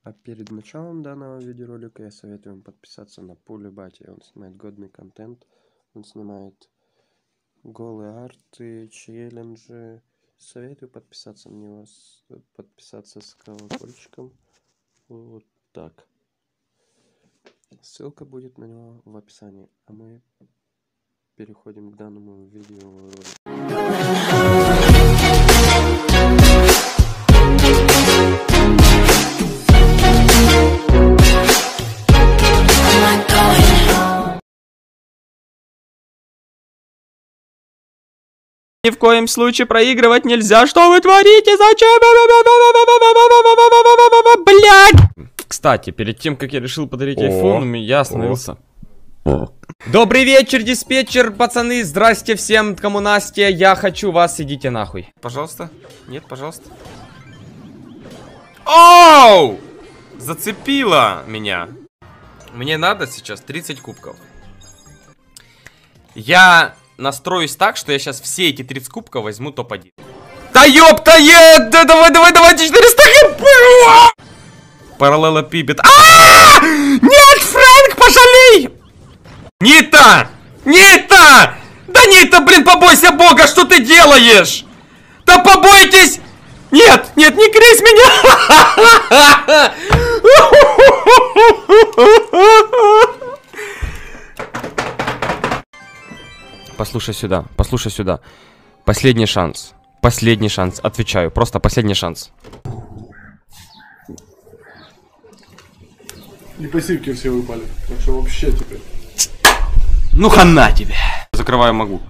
А перед началом данного видеоролика я советую вам подписаться на Пулю Бати. Он снимает годный контент, он снимает голые арты, челленджи. Советую подписаться на него, подписаться с колокольчиком. Вот так. Ссылка будет на него в описании. А мы переходим к данному видеоролику. Ни в коем случае проигрывать нельзя. Что вы творите? Зачем? Блядь! Кстати, перед тем, как я решил подарить iPhone, я остановился. Добрый вечер, диспетчер, пацаны. Здрасте всем, кому Настя. Я хочу вас, идите нахуй. Пожалуйста. Нет, пожалуйста. Оу! Зацепило меня. Мне надо сейчас 30 кубков. Я настроюсь так, что я сейчас все эти 30 кубков возьму топ-1. Да ёпта, да давай, 400 хп! Параллелопипед. Нет, Фрэнк, пожалей! Нита! Нита! Да Нита, блин, побойся бога, что ты делаешь? Да побойтесь! Нет, не крись меня! Послушай сюда, послушай сюда. Последний шанс. Последний шанс, отвечаю. Просто последний шанс. И пассивки все выпали. Так что вообще теперь. Ну хана тебе. Закрываю могу.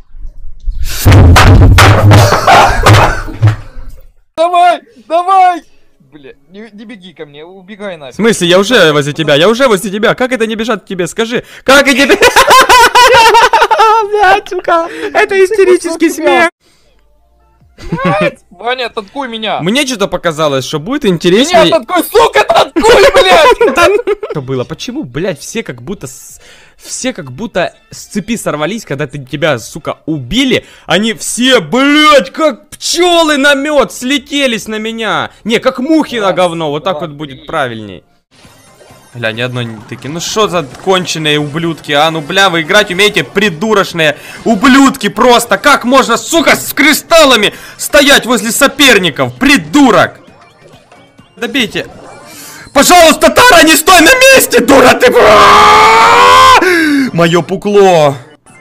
Давай! Бля, не беги ко мне, убегай нафиг. В смысле, я уже возле тебя, Как это не бежать к тебе, скажи? Как это тебе? Блядь, сука, это истерический смех. Ваня, танкуй меня. Мне что-то показалось, что будет интереснее. Меня танкуй, сука, танкуй, блядь. Что было? Почему, блядь, все как будто с цепи сорвались, когда тебя, сука, убили. Они все, блядь, как пчелы на мед слетелись на меня. Не, как мухи на говно. Вот так вот будет правильней. Бля, ни одной не тыки. Ну что за конченые ублюдки, а? Ну, бля, вы играть умеете, придурочные ублюдки просто. Как можно, сука, с кристаллами стоять возле соперников? Придурок! Добейте. Пожалуйста, Тара, не стой на месте, дура ты! Мое пукло.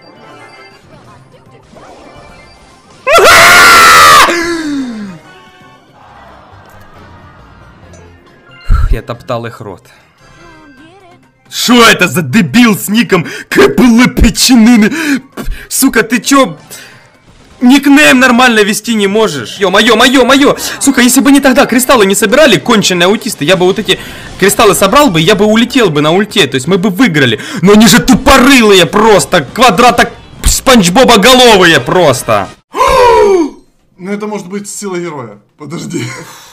Я топтал их рот. Что это за дебил с ником КПЛ-печенины? Сука, ты чё? Никнейм нормально вести не можешь. Ё-моё. Сука, если бы не тогда кристаллы не собирали, конченые аутисты, я бы вот эти кристаллы собрал бы, я бы улетел бы на ульте. То есть мы бы выиграли. Но они же тупорылые просто. Квадрата Спанч Боба головые просто. Ну это может быть сила героя. Подожди.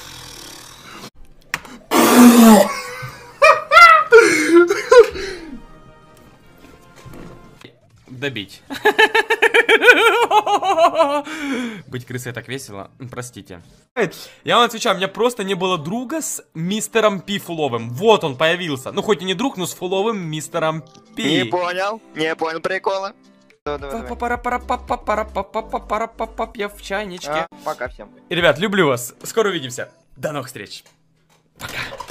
Добить. Быть крысой так весело. Простите. Я вам отвечаю, у меня просто не было друга с мистером Пи фуловым. Вот он появился. Ну, хоть и не друг, но с фуловым мистером Пи. Не понял прикола. Я в чайничке. Пока всем. И, ребят, люблю вас. Скоро увидимся. До новых встреч. Пока.